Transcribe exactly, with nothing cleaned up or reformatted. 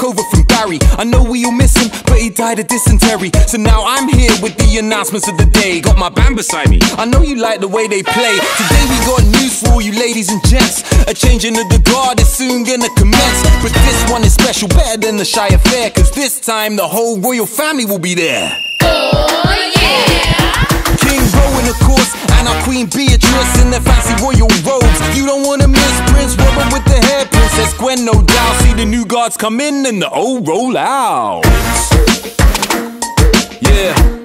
over from Barry. I know we all miss him, but he died of dysentery. So now I'm here with the announcements of the day. Got my band beside me, I know you like the way they play. Today we got news for all you ladies and gents. A changing of the guard is soon gonna commence. But this one is special, better than the Shy Affair, cause this time the whole royal family will be there. Oh yeah! King Rowan of course, and our Queen Beatrice in their fancy royal robes. You don't wanna miss Prince Robert with the hair, Princess Gwen no doubt. See the new guards come in and the old roll out. Yeah.